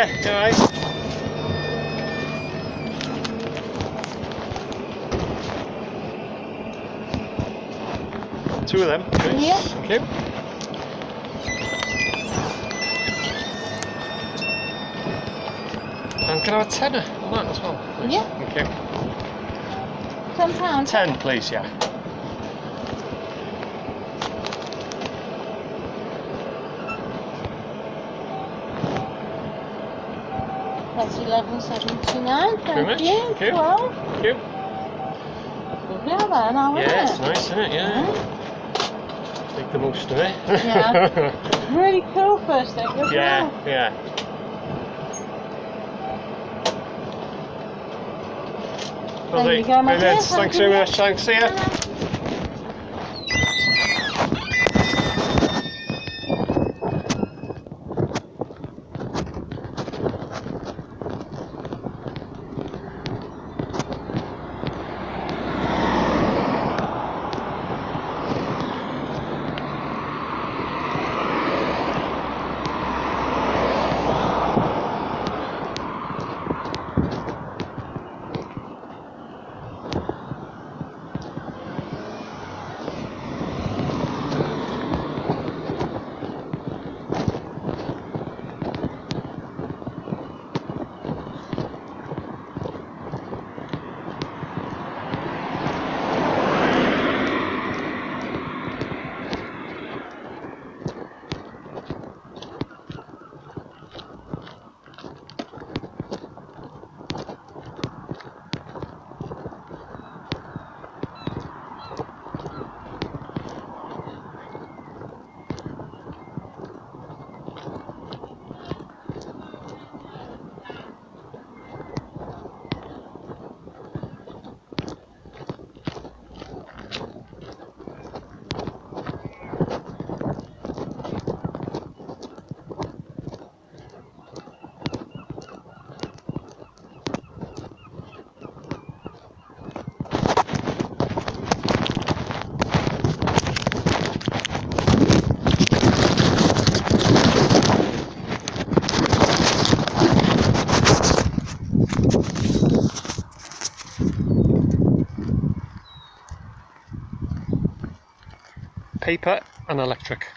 Yeah, you alright? Two of them, please. Yeah. Thank you. And can I have a tenner on that as well, please? Yeah. Thank you. £10. 10, please, yeah. That's 11.79. Thank you. Thank you. 12. Thank you. Lovely out there now, isn't Yeah, it? it's nice, isn't it? Yeah. Make the most of it. Yeah. Really cool first thing as Yeah, well. yeah. There you go, my dear. Brilliant. Thanks very much. Thanks. See ya. Paper and electric.